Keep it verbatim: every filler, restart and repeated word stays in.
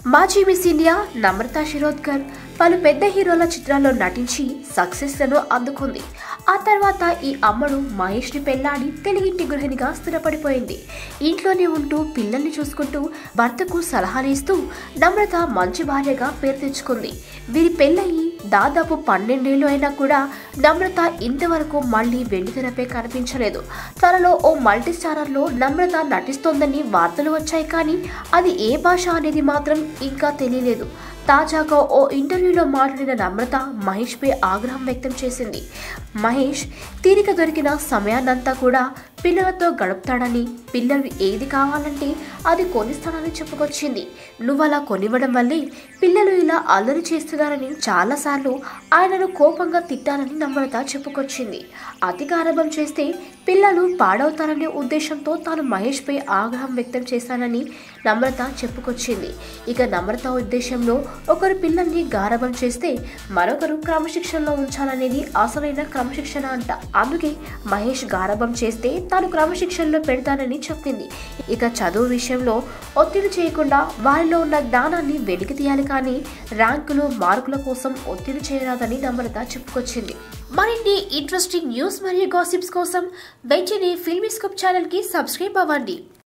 మాజీ miss India Namrata Shirodkar పలు పెద్ద హీరోల చిత్రాల్లో నటించి సక్సెస్ లను అందుకుంది. ఆ తర్వాత ఈ అమ్మడు మహేష్ ని పెళ్లాడి తెలుగింటి గృహిణిగా స్థిరపడిపోయింది. ఇంట్లోనే ఉంటూ పిల్లల్ని చూసుకుంటూ భర్తకు సలహాలిస్తూ నమ్రత మంచి భార్యగా పేరు తెచ్చుకుంది. వీరి పెళ్ళయి దాదాపు పన్నెండేళ్లు అయినా కూడా నమ్రత ఇంతవరకు మళ్లీ వెండితెరపై కనిపించలేదు. త్వరలో ఓ మల్టీ స్టారర్ లో నమ్రత నటిస్తోందని వార్తలు వచ్చాయి, కానీ అది ఏ భాష అనేది మాత్రం ఇంకా తెలియలేదు. తాజాగా ఓ ఇంటర్వ్యూలో మాట్లాడిన నమ్రత మహేష్ పై ఆగ్రహం వ్యక్తం చేసింది. మహేష్ తీరిక దొరికిన సమయాన్నంతా కూడా పిల్లలతో గడుపుతాడని, పిల్లలు ఏది కావాలంటే అది కొనిస్తానని చెప్పుకొచ్చింది. నువ్వలా కొనివ్వడం వల్లే పిల్లలు ఇలా అల్లరి చేస్తున్నారని చాలాసార్లు ఆయనను కోపంగా తిట్టానని నమ్రత చెప్పుకొచ్చింది. అతి గారాబం చేస్తే పిల్లలు పాడవుతారనే ఉద్దేశంతో తాను మహేష్ పై ఆగ్రహం వ్యక్తం చేశానని నమ్రత చెప్పుకొచ్చింది. ఇక నమ్రత ఉద్దేశంలో ఒకరు పిల్లల్ని గారాబం చేస్తే మరొకరు క్రమశిక్షణలో ఉంచాలనేది అసలైన క్రమశిక్షణ అంట. అందుకే మహేష్ గారాబం చేస్తే తాను క్రమశిక్షణలో పెడతానని చెప్పింది. ఇక చదువు విషయంలో ఒత్తిడి చేయకుండా వారిలో ఉన్న జ్ఞానాన్ని వెలికి తీయాలి, కానీ ర్యాంకులు మార్కుల కోసం ఒత్తిడి చేయరాదని నమ్రత చెప్పుకొచ్చింది. మరిన్ని ఇంట్రెస్టింగ్ న్యూస్ మరియు గాసిప్స్ కోసం వెంటనే ఫిల్మీ స్కోప్ ఛానల్ కి సబ్స్క్రైబ్ అవ్వండి.